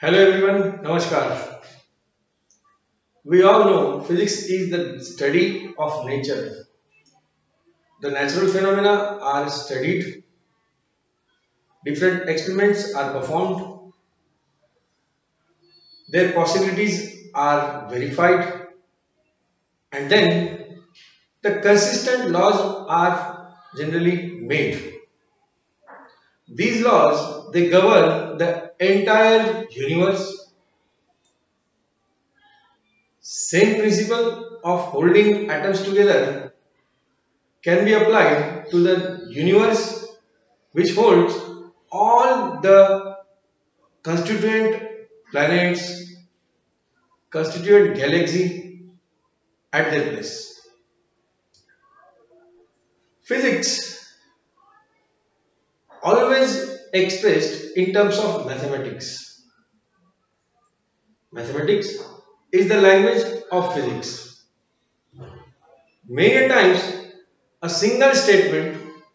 Hello everyone, Namaskar. We all know physics is the study of nature. The natural phenomena are studied, different experiments are performed, their possibilities are verified, and then the consistent laws are generally made. These laws they govern the entire universe. Same principle of holding atoms together can be applied to the universe which holds all the constituent planets, constituent galaxy at their place. Physics always expressed in terms of mathematics. Mathematics is the language of physics. Many times a single statement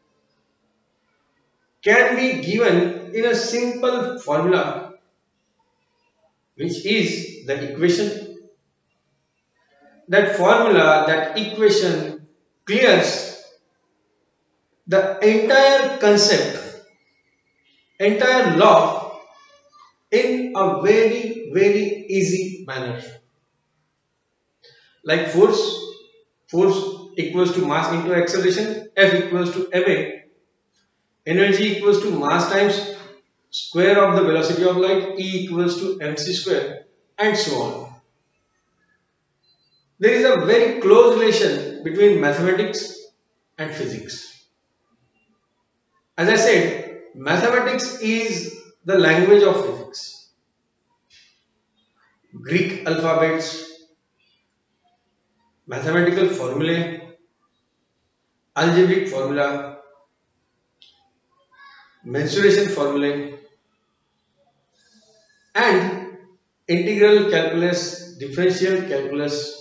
can be given in a simple formula which is the equation. That formula, that equation clears the entire concept, entire law in a very easy manner. Like force equals to mass into acceleration, F equals to ma, energy equals to mass times square of the velocity of light, E equals to mc square, and so on. There is a very close relation between mathematics and physics. As I said, mathematics is the language of physics. Greek alphabets, mathematical formulae, algebraic formula, mensuration formulae, and integral calculus, differential calculus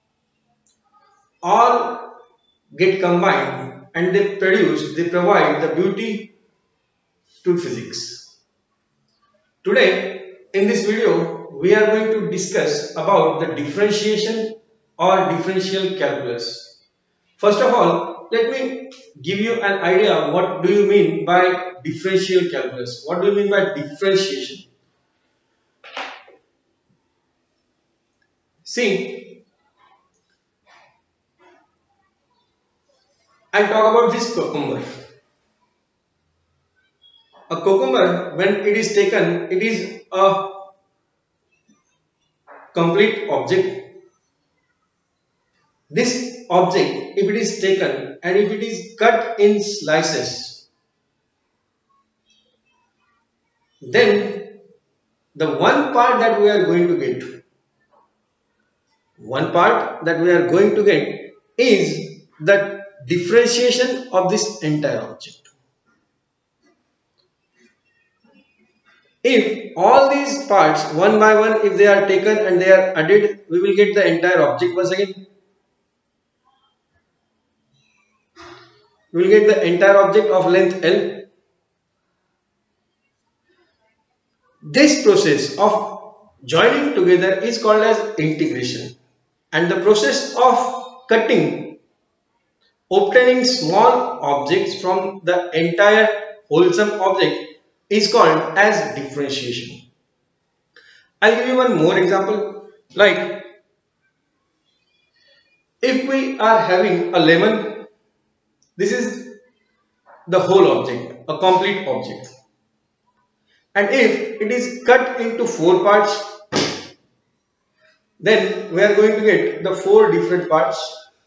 all get combined and they provide the beauty to physics. Today in this video we are going to discuss about the differentiation or differential calculus. First of all, let me give you an idea what do you mean by differential calculus. What do you mean by differentiation? See, I'll talk about this cucumber. A cucumber, when it is taken, it is a complete object. This object, if it is taken and if it is cut in slices, then the one part that we are going to get, is the differentiation of this entire object. If all these parts one by one, if they are taken and they are added, we will get the entire object once again. We will get the entire object of length L. This process of joining together is called as integration, and the process of cutting, obtaining small objects from the entire wholesome object is called as differentiation. I'll give you one more example. Like if we are having a lemon, this is the whole object, a complete object. And if it is cut into 4 parts, then we are going to get the 4 different parts.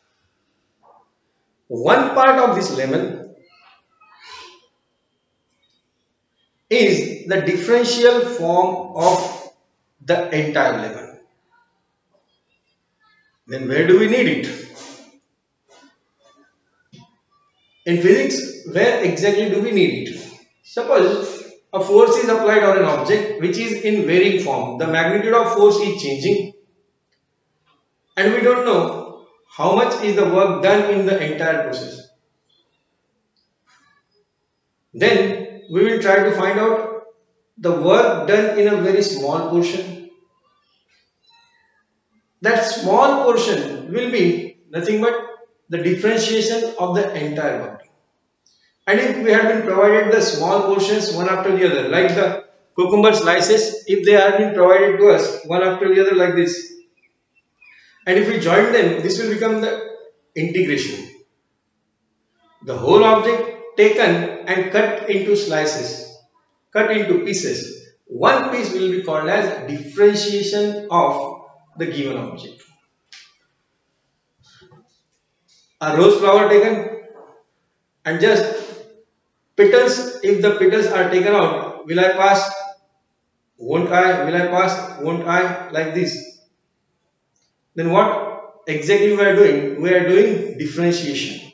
One part of this lemon is the differential form of the entire lemon. Then where do we need it? In physics, where exactly do we need it? Suppose a force is applied on an object which is in varying form. The magnitude of force is changing and we don't know how much is the work done in the entire process. Then we will try to find out the work done in a very small portion, that small portion will be nothing but the differentiation of the entire work. And if we have been provided the small portions one after the other, like the cucumber slices, if they have been provided to us one after the other like this, and if we join them, this will become the integration. The whole object taken and cut into slices, cut into pieces. One piece will be called as differentiation of the given object. A rose flower taken and just petals, if the petals are taken out, will I pass? Won't I? Will I pass? Won't I? Like this. Then what exactly we are doing? We are doing differentiation.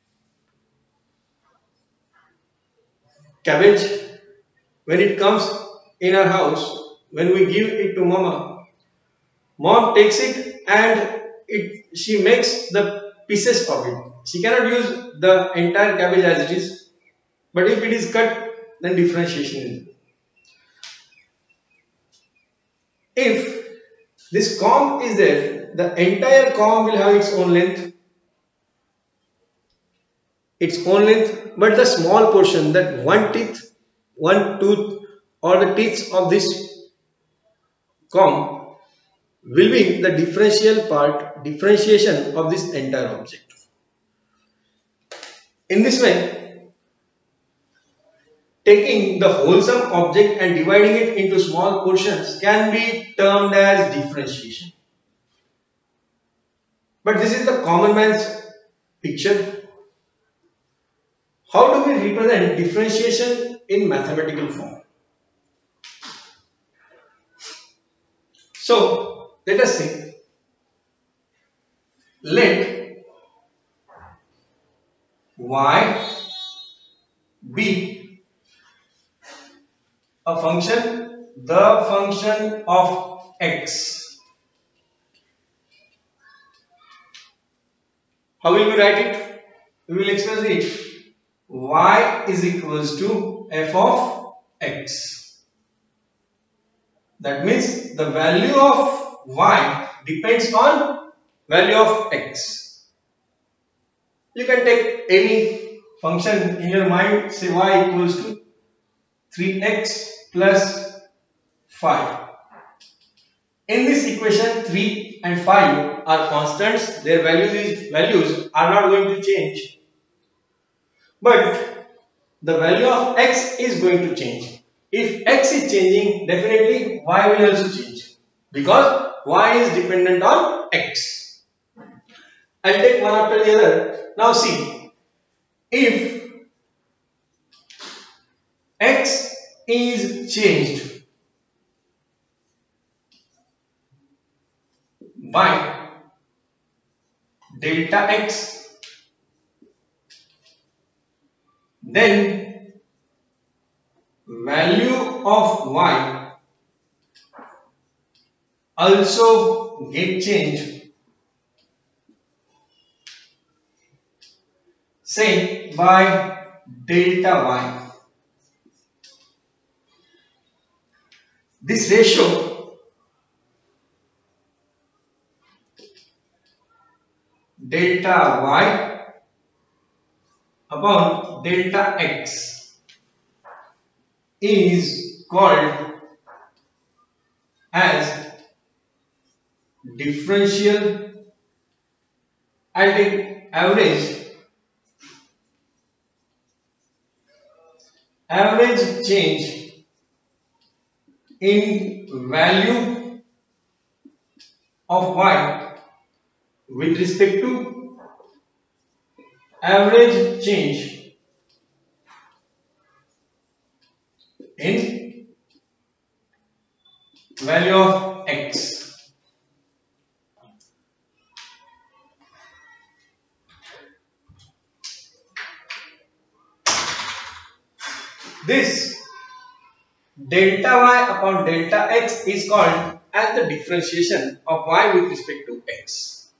Cabbage, when it comes in our house, when we give it to mama, mom takes it and she makes the pieces of it. She cannot use the entire cabbage as it is, but if it is cut, then differentiation is there. If this comb is there, the entire comb will have its own length, but the small portion, that one tooth or the teeth of this comb will be the differentiation of this entire object. In this way, taking the wholesome object and dividing it into small portions can be termed as differentiation. But this is the common man's picture. How do we represent differentiation in mathematical form? So, let us say, let y be a function, the function of x. How will we write it? We will express it y is equals to f of x. That means the value of y depends on value of x. You can take any function in your mind, say y equals to 3x plus 5. In this equation, 3 and 5 are constants. Their values are not going to change. But the value of x is going to change. If x is changing, definitely y will also change, because y is dependent on x. I'll take one after the other. Now see, if x is changed by delta x, then value of y also get changed, say by delta y. This ratio delta y upon delta x is called as differential. I'll take average change in value of y with respect to average change in value of x. This delta y upon delta x is called as the differentiation of y with respect to x.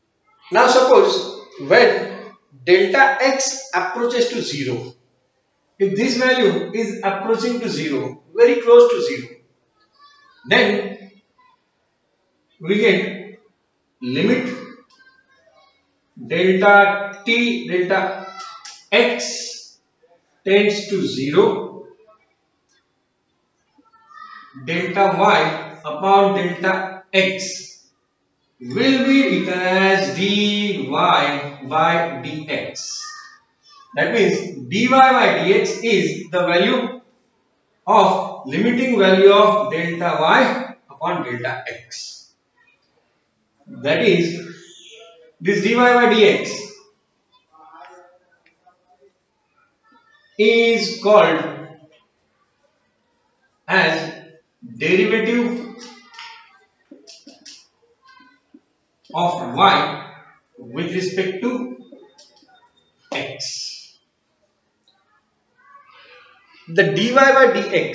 Now suppose when delta x approaches to 0, if this value is approaching to 0, very close to 0, then we get limit delta t delta x tends to 0, delta y upon delta x will be written as dy by dx. That means dy by dx is the value of limiting value of delta y upon delta x. That is, this dy by dx is called as derivative of y with respect to x. The dy by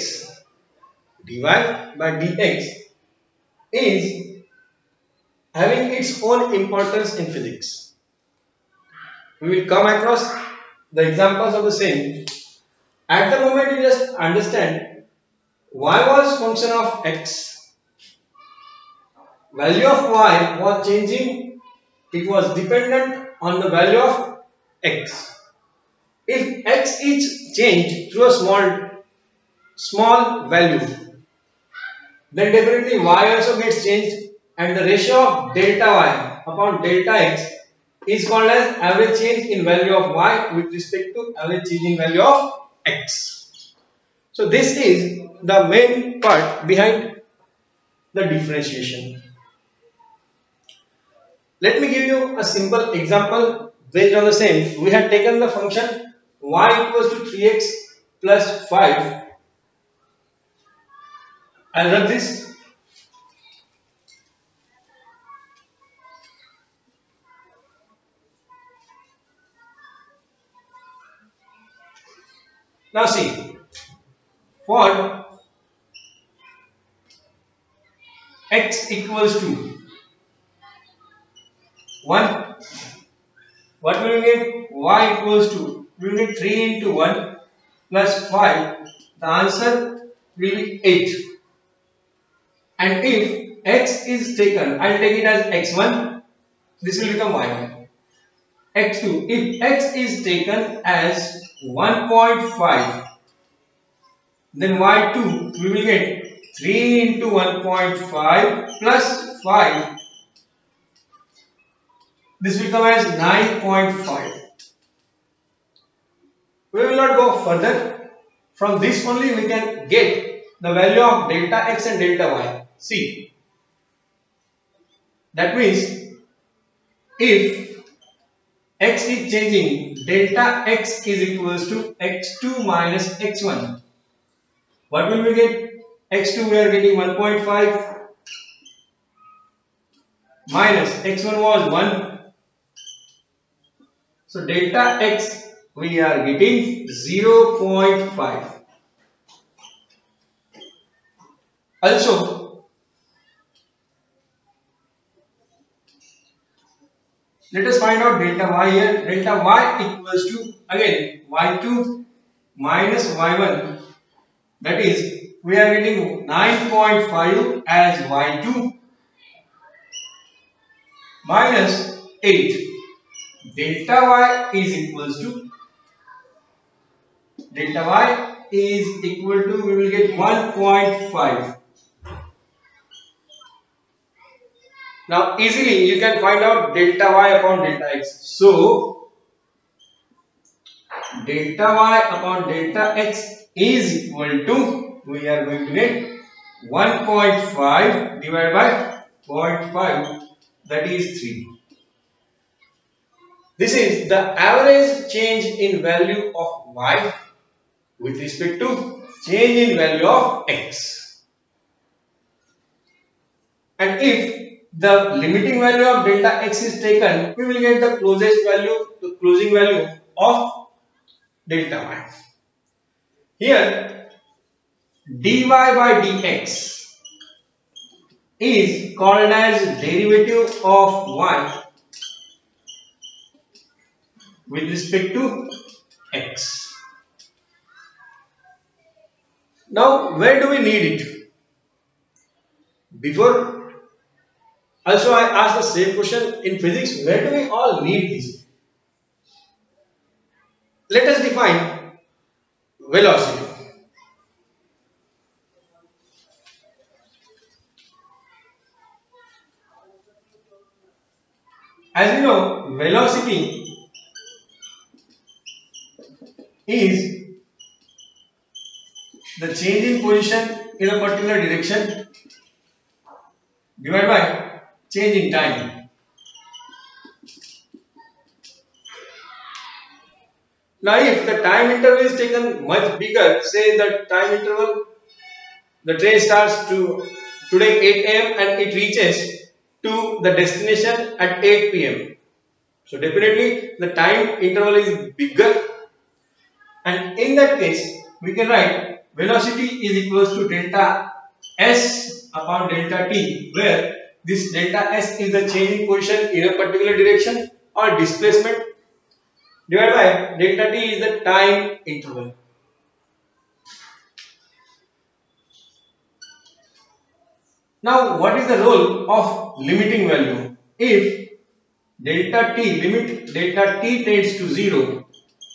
dx is having its own importance in physics. We will come across the examples of the same. At the moment, you just understand y was function of x, value of y was changing, it was dependent on the value of x. If x is changed through a small value, then definitely y also gets changed, and the ratio of delta y upon delta x is called as average change in value of y with respect to average change in value of x. So this is the main part behind the differentiation. Let me give you a simple example based on the same. We had taken the function y equals to 3x plus 5. I'll run this. Now see, for x equals to 1, what will we get? Y equals to, we will get 3 into 1 plus 5. The answer will be 8. And if x is taken, I will take it as x1, this will become y1. x2, if x is taken as 1.5, then y2 we will get 3 into 1.5 plus 5. This will come as 9.5. We will not go further. From this only we can get the value of delta x and delta y. See, that means if x is changing, delta x is equals to x2 minus x1. What will we get? x2 we are getting 1.5 minus x1 was 1. So delta x we are getting 0.5. Also, let us find out delta y here. Delta y equals to, again, y2 minus y1. That is, we are getting 9.5 as y2 minus 8. Delta y is equals to, we will get 1.5. Now easily you can find out delta y upon delta x. So delta y upon delta x is equal to, we are going to get 1.5 divided by 0.5, that is 3. This is the average change in value of y with respect to change in value of x. And if the limiting value of delta x is taken, we will get the closing value of delta y. Here, dy by dx is called as derivative of y with respect to x. Now, where do we need it? Before, also I asked the same question in physics, where do we all need this? Let us define velocity. As we know, velocity is the change in position in a particular direction divided by change in time. Now, if the time interval is taken much bigger, say the time interval, the train starts to today 8 a.m. and it reaches to the destination at 8 p.m. So definitely the time interval is bigger, and in that case we can write velocity is equals to delta s upon delta t, where this delta s is the change in position in a particular direction or displacement divided by delta t is the time interval. Now, what is the role of limiting value? If delta t, limit delta t tends to 0,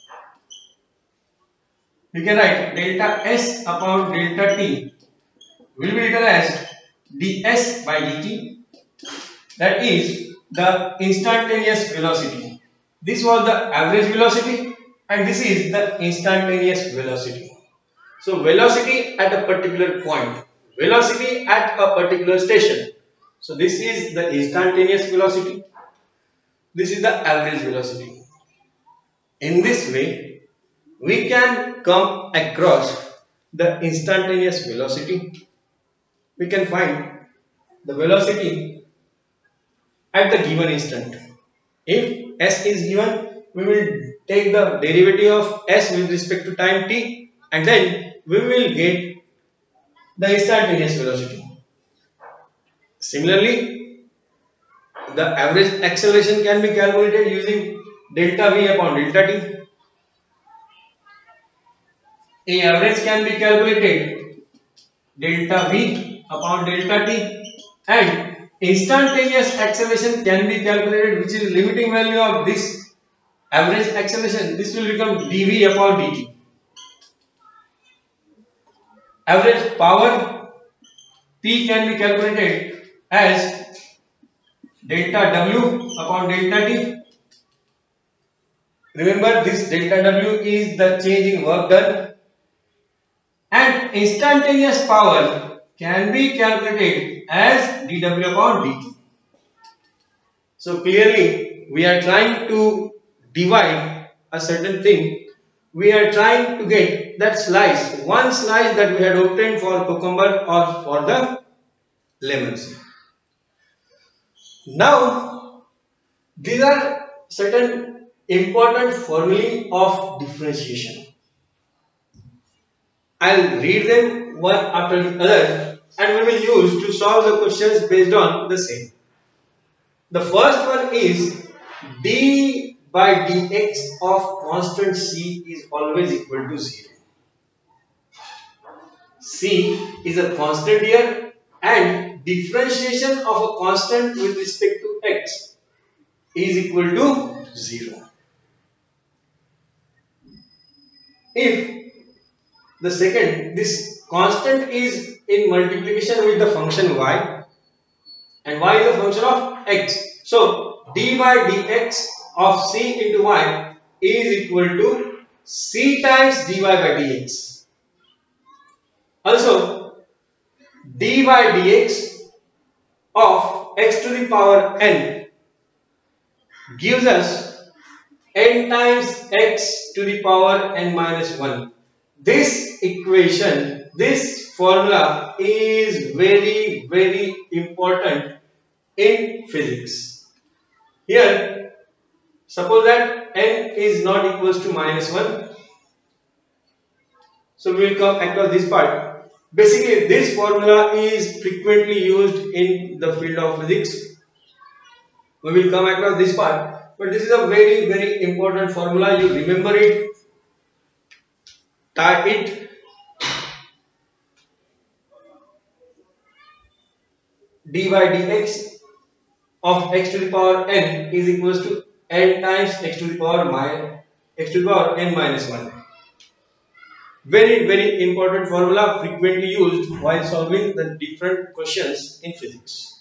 we can write delta s upon delta t will be written as ds by dt, that is the instantaneous velocity. This was the average velocity and this is the instantaneous velocity. So velocity at a particular point, velocity at a particular station. So this is the instantaneous velocity, this is the average velocity. In this way, we can come across the instantaneous velocity. We can find the velocity at the given instant. If s is given, we will take the derivative of s with respect to time t and then we will get the instantaneous velocity. Similarly, the average acceleration can be calculated using delta v upon delta t. A average can be calculated delta v upon delta t, and instantaneous acceleration can be calculated, which is limiting value of this average acceleration. This will become dv upon dt. Average power P can be calculated as delta W upon delta T. Remember, this delta W is the change in work done, and instantaneous power can be calculated as dW upon dt. So clearly we are trying to divide a certain thing. We are trying to get that slice, one slice that we had obtained for cucumber or for the lemons. Now, these are certain important formulae of differentiation. I'll read them one after the other and we will use to solve the questions based on the same. The first one is d by dx of constant c is always equal to 0. C is a constant here and differentiation of a constant with respect to x is equal to 0. If the second, this constant is in multiplication with the function y and y is a function of x. So d by dx of c into y is equal to c times dy by dx. Also, d by dx of x to the power n gives us n times x to the power n minus 1. This equation, this formula is very, very important in physics. Here, suppose that n is not equals to minus 1. So we will come across this part. Basically, this formula is frequently used in the field of physics. We will come across this part, but this is a very, very important formula. You remember it, tie it, dy dx of x to the power n is equals to n times x to the power n minus 1. Very important formula, frequently used while solving the different questions in physics.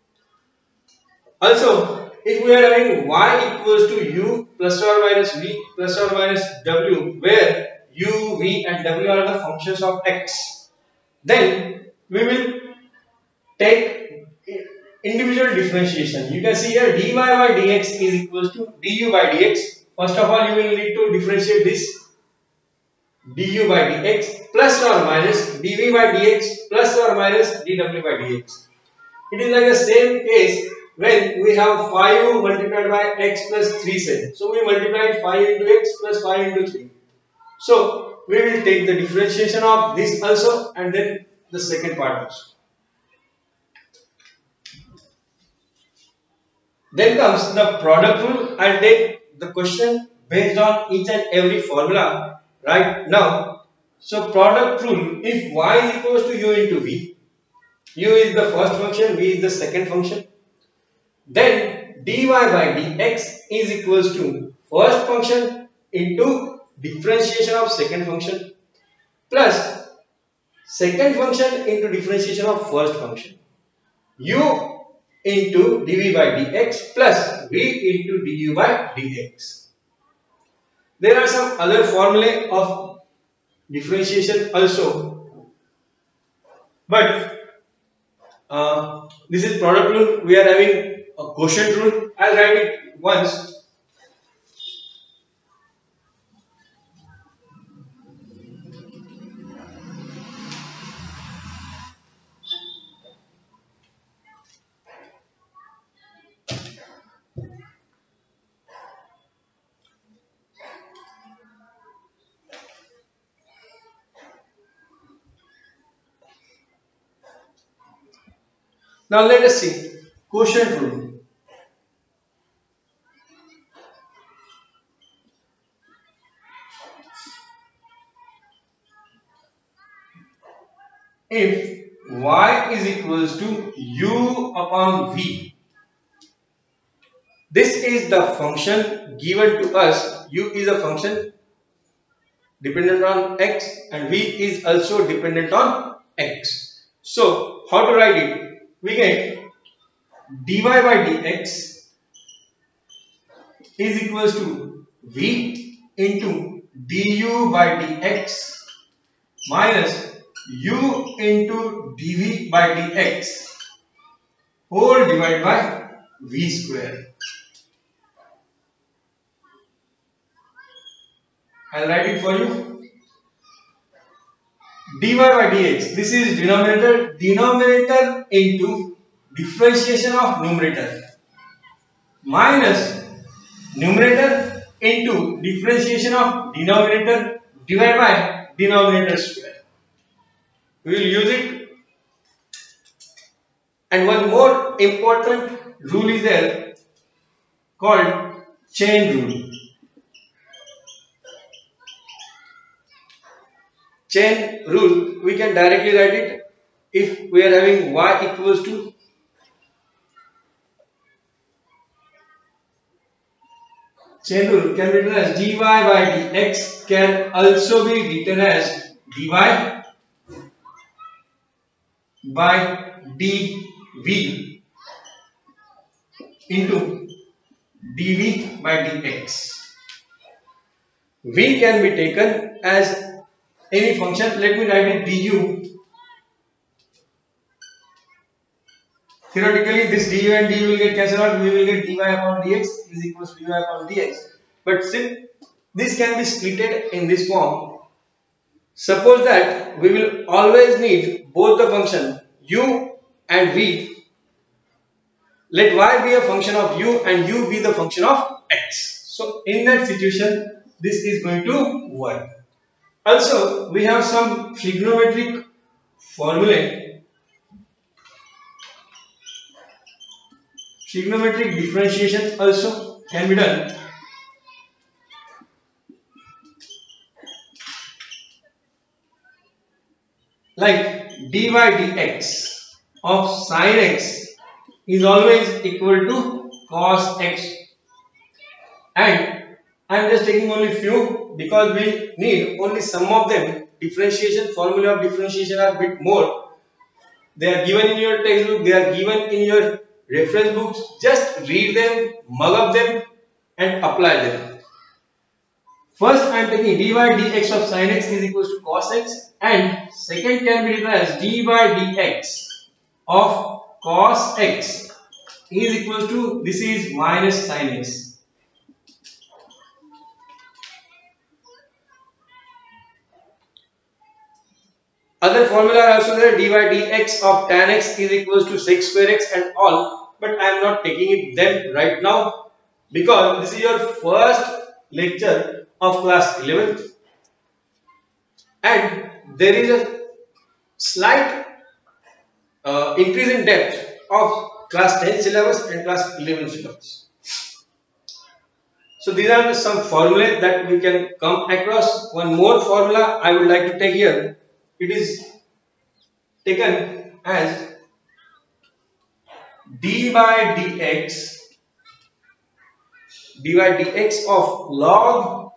Also, if we are having y equals to u plus or minus v plus or minus w, where u, v and w are the functions of x, then we will take individual differentiation. You can see here dy by dx is equals to du by dx. First of all, you will need to differentiate this du by dx plus or minus dv by dx plus or minus dw by dx. It is like the same case when we have 5 multiplied by x plus 3 say. So we multiply 5 into x plus 5 into 3. So we will take the differentiation of this also and then the second part also. Then comes the product rule. I'll take the question based on each and every formula right now. So product rule, if y is equals to u into v, u is the first function, v is the second function, then dy by dx is equals to first function into differentiation of second function plus second function into differentiation of first function. U into dv by dx plus v into du by dx. There are some other formulae of differentiation also, but this is product rule. We are having a quotient rule. I'll write it once. Now let us see quotient rule. If y is equals to u upon v, this is the function given to us. U is a function dependent on x and v is also dependent on x. So how to write it? We get dy by dx is equals to v into du by dx minus u into dv by dx whole divided by v square. I'll write it for you. dy by dx, this is denominator into differentiation of numerator minus numerator into differentiation of denominator divided by denominator square. We will use it. And one more important rule is there called chain rule. Chain rule, we can directly write it if we are having y equals to chain rule can be written as dy by dx can also be written as dy by dv into dv by dx. V can be taken as any function. Let me write it du. Theoretically, this du and du will get cancelled out. We will get dy upon dx is equals to dy upon dx. But still, this can be splitted in this form. Suppose that we will always need both the function u and v. Let y be a function of u and u be the function of x. So in that situation, this is going to work. Also, we have some trigonometric formulae. Trigonometric differentiation also can be done. Like dy dx of sin x is always equal to cos x, and I am just taking only few because we need only some of them. Differentiation, formula of differentiation are a bit more. They are given in your textbook, they are given in your reference books. Just read them, mug up them and apply them. First I am taking dy dx of sin x is equal to cos x, and second can be written as dy dx of cos x is equal to, this is minus sin x. Other formula are also there, dy dx of tan x is equal to sec square x and all, but I am not taking it them right now because this is your first lecture of class 11th and there is a slight increase in depth of class 10 syllabus and class 11 syllabus. So these are some formulae that we can come across. One more formula I would like to take here. It is taken as dy dx of log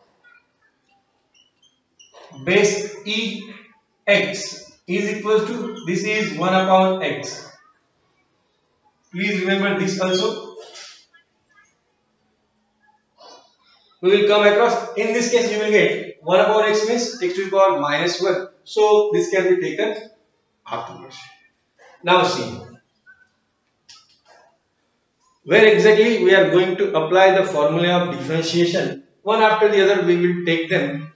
base e x is equal to, this is 1 upon x. Please remember this also. We will come across, in this case you will get 1 upon x means x to the power minus 1. So this can be taken afterwards. Now see, where exactly we are going to apply the formula of differentiation. One after the other we will take them.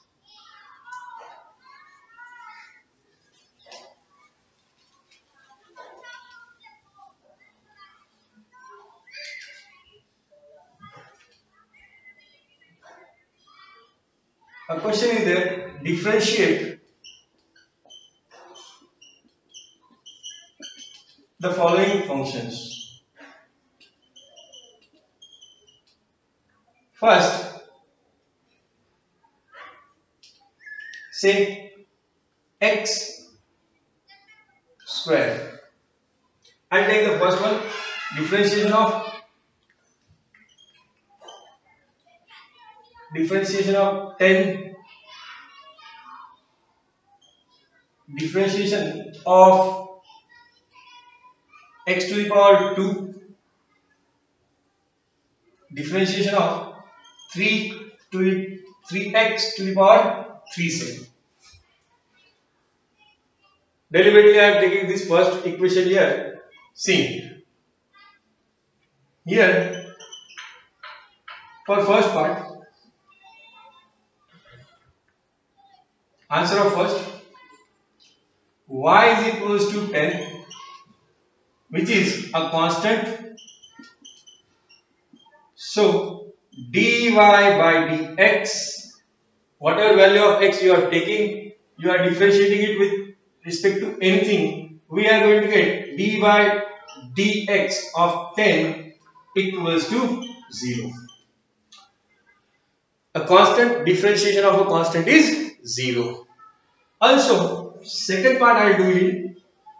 A question is there, differentiate the following functions. First, say x square. I take the first one, differentiation of 10, differentiation of x to the power 2, differentiation of 3x to the power 3 Deliberately I am taking this first equation here. See, here for first part, answer of first, y is equals to 10, which is a constant. So dy by dx, whatever value of x you are taking, you are differentiating it with respect to anything, we are going to get dy dx of 10 equals to 0. A constant, differentiation of a constant is 0. Also, second part I will do it.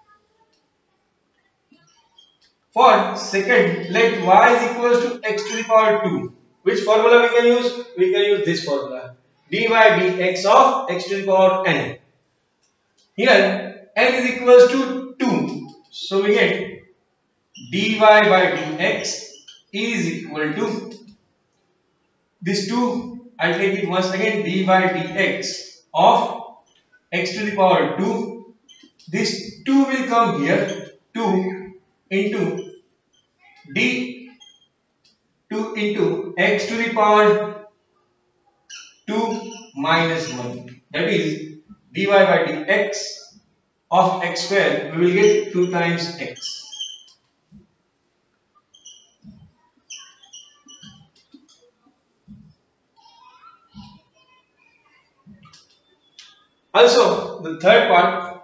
For second, let y is equals to x to the power 2. Which formula we can use? We can use this formula. dy dx of x to the power n. Here, n is equals to 2. So we get dy by dx is equal to, this 2, I take it once again, dy by dx of x to the power 2. This 2 will come here, 2 into d 2 into x to the power 2 minus 1. That is dy by dx of x square, we will get 2 times x. Also, the third part,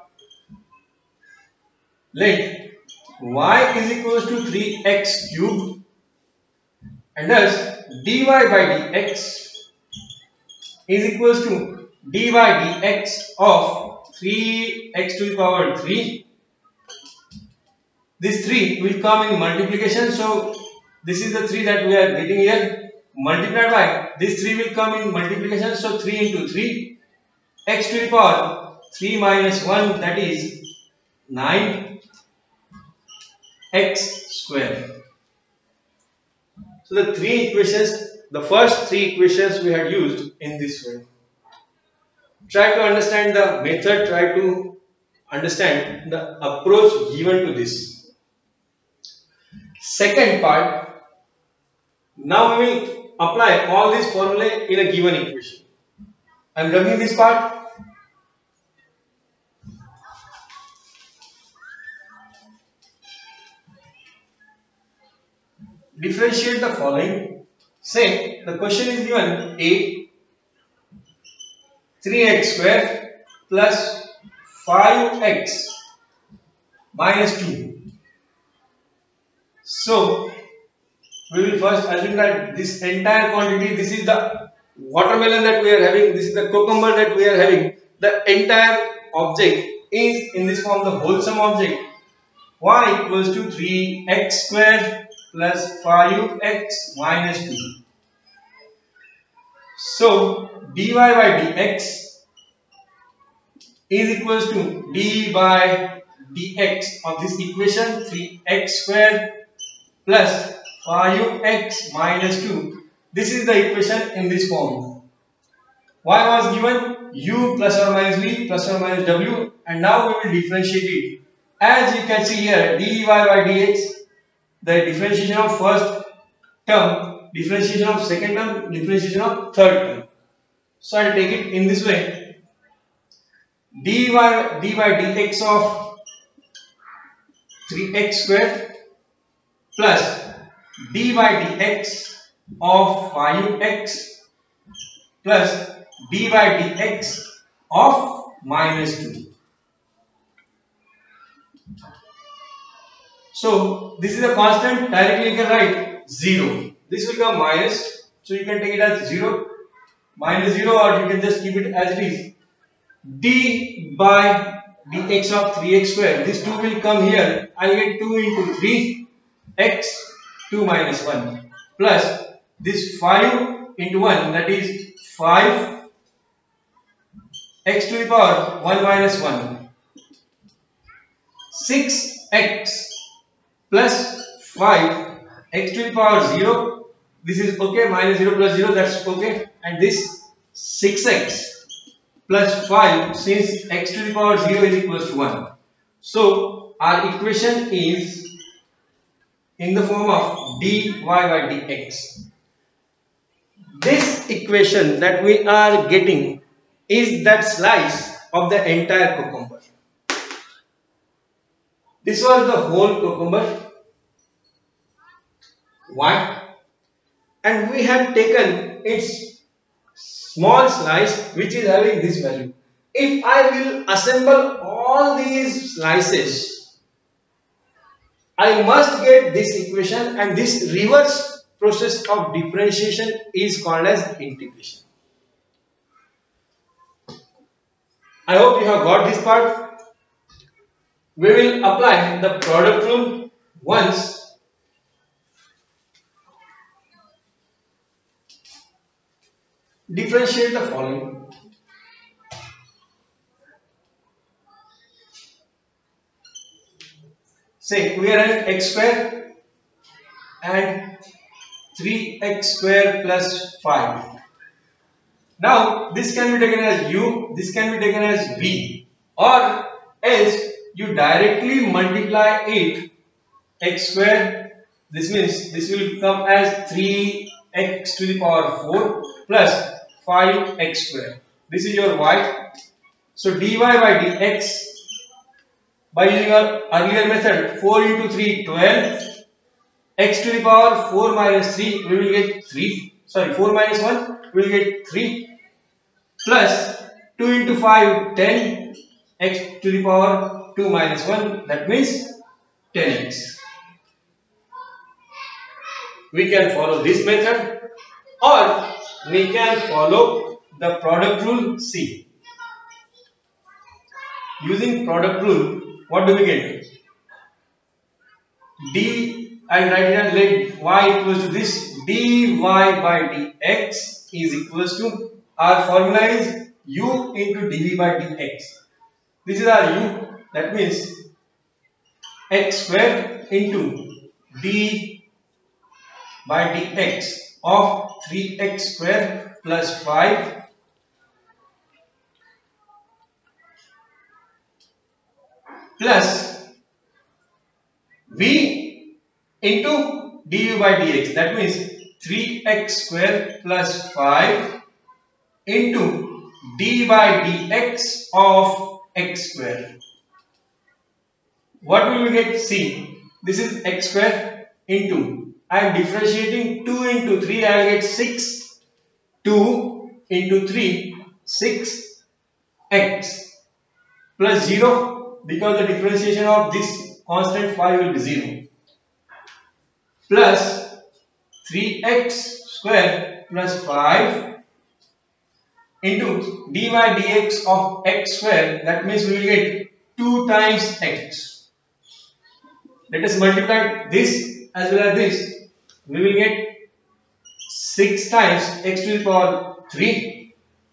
let y is equals to 3x cube, and thus dy by dx is equals to dy dx of 3x to the power 3 This 3 will come in multiplication. So this is the 3 that we are getting here. Multiplied by this 3 will come in multiplication. So 3 into 3, x to the power 3 minus 1, that is 9 x square. So the three equations, the first three equations we had used in this way. Try to understand the method, try to understand the approach given to this. Second part, now we will apply all these formulae in a given equation. I am rubbing this part. Differentiate the following. Say the question is given a 3x square plus 5x minus 2. So we will first assume that this entire quantity, this is the watermelon that we are having, this is the cucumber that we are having, the entire object is in this form, the wholesome object. Y equals to 3x square plus 5x minus 2. So dy by dx is equals to d by dx of this equation 3x square plus 5x minus 2. This is the equation in this form. Y was given u plus or minus v plus or minus w, and now we will differentiate it. As you can see here, dy by dx, the differentiation of first term, differentiation of second term, differentiation of third term. So I will take it in this way. dy by dx of 3x square plus d by dx of 5x plus d by dx of minus 2. So this is a constant, directly you can write 0. This will become minus, so you can take it as 0, minus 0, or you can just keep it as it is. D by dx of 3x square, this 2 will come here, I will get 2 into 3 x 2 minus 1 plus this 5 into 1, that is 5 x to the power 1 minus 1, 6x plus 5 x to the power 0, this is okay, minus 0 plus 0, that's okay, and this 6x plus 5, since x to the power 0 is equals to 1. So our equation is in the form of dy by dx. This equation that we are getting is that slice of the entire cucumber. This was the whole cucumber, y, and we have taken its small slice which is having this value. If I will assemble all these slices, I must get this equation, and this reverse process of differentiation is called as integration. I hope you have got this part. We will apply the product rule once. Differentiate the following. Say we are having x square and 3x square plus 5. Now this can be taken as u, this can be taken as v, or else you directly multiply it x square. This means this will come as 3x to the power 4 plus 5x square. This is your y. So dy by dx, by using our earlier method, 4 into 3, 12, x to the power 4 minus 3, we will get 3, sorry 4 minus 1, we will get 3, plus 2 into 5, 10, x to the power 2 minus 1, that means 10x. We can follow this method, or we can follow the product rule C. Using product rule, what do we get? d, I'll write it as let y equals to this dy by dx is equals to, our formula is u into dv by dx. This is our u, that means x square into d by dx of 3x square plus 5 plus v into du by dx, that means 3x square plus 5 into d by dx of x square. What will we get? See, this is x square into, I am differentiating 2 into 3, I will get 6, 2 into 3, 6 x plus 0, because the differentiation of this constant 5 will be 0, plus 3x square plus 5 into dy dx of x square, that means we will get 2 times x. Let us multiply this as well as this. We will get 6 times x to the power 3.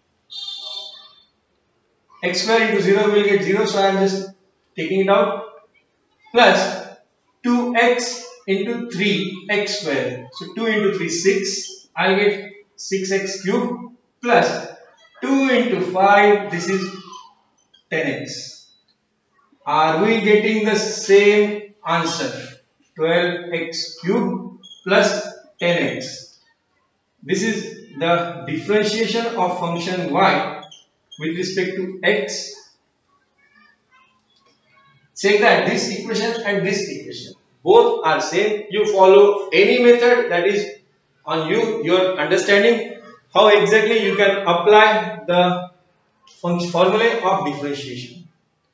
X square into 0 we will get 0, so I am just taking it out. Plus 2x into 3x square. So 2 into 3, 6. I will get 6x cube plus 2 into 5. This is 10x. Are we getting the same answer? 12x cube plus 10x. This is the differentiation of function y with respect to x. Check that this equation and this equation both are same. You follow any method, that is on you, your understanding how exactly you can apply the formula of differentiation.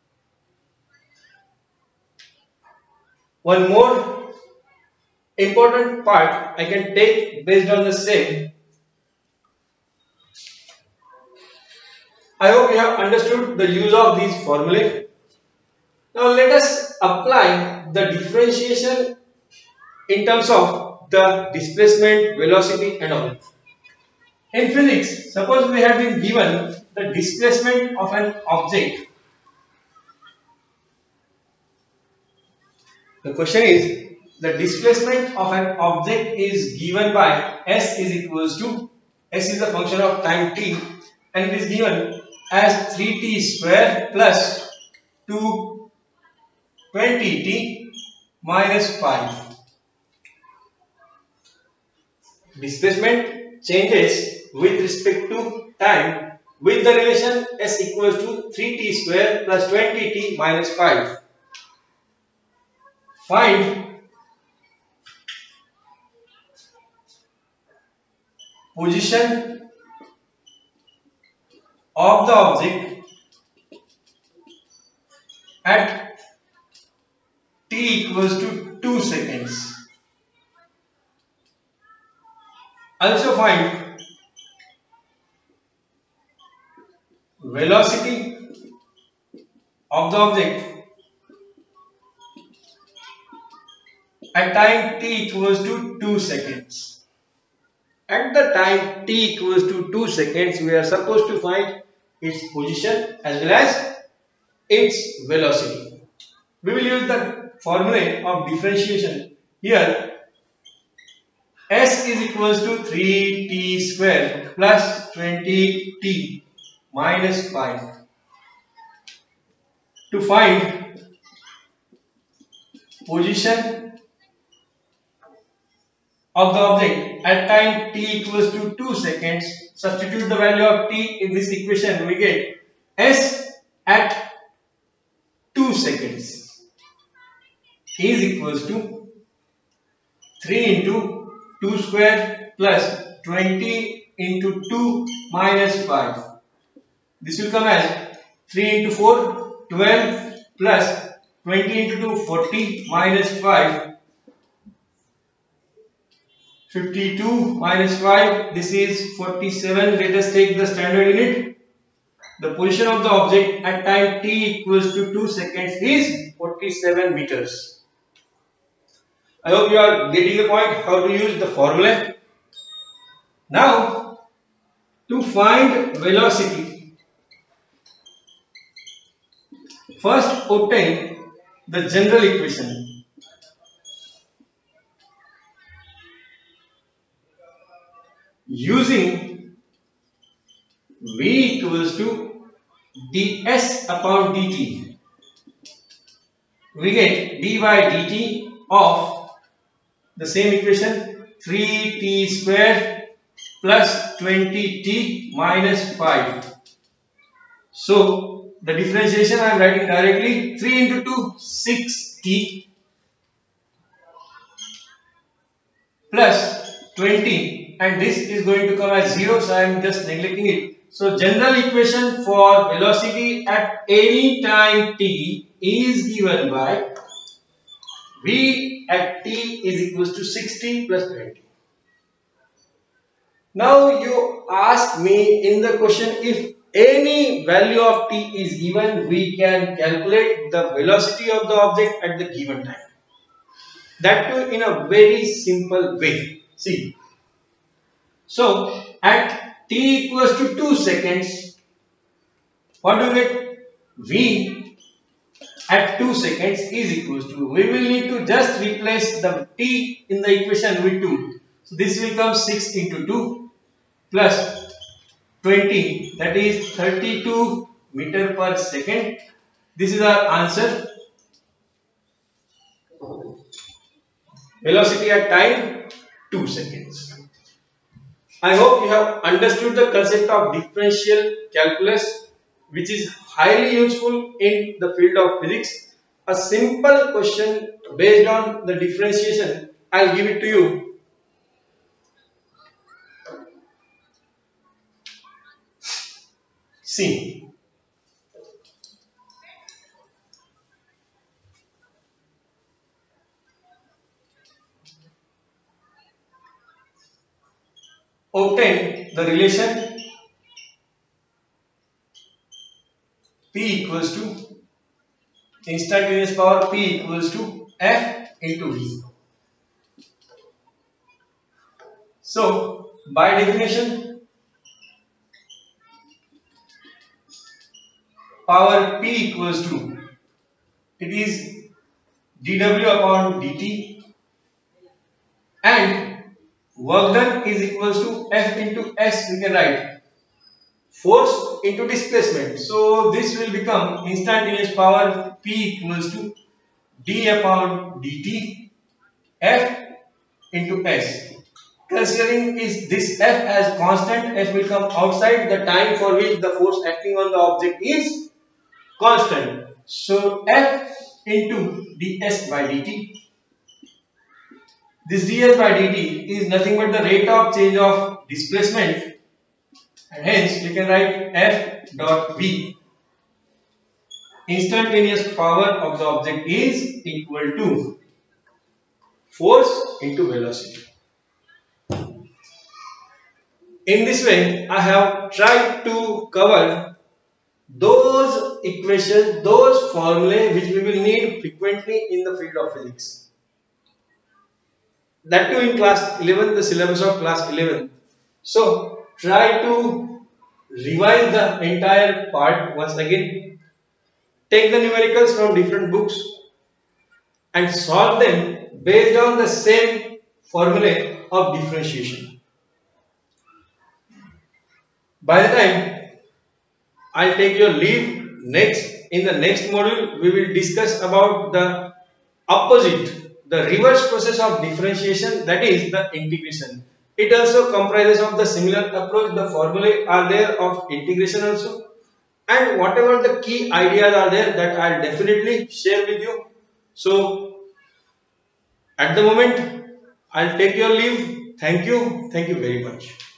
One more important part I can take based on the same. I hope you have understood the use of these formulae. Now let us apply the differentiation in terms of the displacement, velocity and all. In physics, suppose we have been given the displacement of an object. The question is, the displacement of an object is given by s is equals to, s is a function of time t, and it is given as 3t square plus 220t minus 5. Displacement changes with respect to time with the relation s equals to 3t square plus 20t minus 5. Find position of the object at t equals to 2 seconds. Also find velocity of the object at time t equals to 2 seconds. At the time t equals to 2 seconds, we are supposed to find its position as well as its velocity. We will use the formula of differentiation here. S is equals to 3t square plus 20t minus 5. To find position of the object at time t equals to 2 seconds, substitute the value of t in this equation, we get s at 2 seconds is equals to 3 into 2 square plus 20 into 2 minus 5. This will come as 3 into 4, 12 plus 20 into 2, 40 minus 5, 52 minus 5, this is 47. Let us take the standard unit. The position of the object at time t equals to 2 seconds is 47 meters. I hope you are getting the point how to use the formula. Now, to find velocity, first obtain the general equation. Using v equals to ds upon dt, we get d by dt of the same equation 3t square plus 20t minus 5. So the differentiation I am writing directly, 3 into 2 6t plus 20, and this is going to come as 0, so I am just neglecting it. So general equation for velocity at any time t is given by v at t is equals to 60 plus 20. Now you ask me in the question, if any value of t is given, we can calculate the velocity of the object at the given time. That too in a very simple way. See, so at t equals to 2 seconds, what do we get? V at 2 seconds is equals to, we will need to just replace the t in the equation with 2. So this will come 6 into 2 plus 20, that is 32 meter per second. This is our answer. Velocity at time 2 seconds. I hope you have understood the concept of differential calculus, which is highly useful in the field of physics. A simple question based on the differentiation, I'll give it to you. See, obtain the relation P equals to instantaneous power P equals to F into V. So by definition, power P equals to, it is dW upon dt, and work done is equals to F into S. We can write force into displacement. So this will become instantaneous power P equals to d upon dt F into S. Considering is this F as constant, F will come outside the time for which the force acting on the object is constant. So F into ds by dt. This ds by dt is nothing but the rate of change of displacement, and hence we can write F dot V. Instantaneous power of the object is equal to force into velocity. In this way, I have tried to cover those equations, those formulae which we will need frequently in the field of physics. That too in class 11, the syllabus of class 11. So try to revise the entire part once again. Take the numericals from different books and solve them based on the same formula of differentiation. By the time I'll take your leave, in the next module we will discuss about the opposite, the reverse process of differentiation, that is the integration. It also comprises of the similar approach. The formulae are there of integration also, and whatever the key ideas are there, that I'll definitely share with you. So at the moment I'll take your leave. Thank you very much.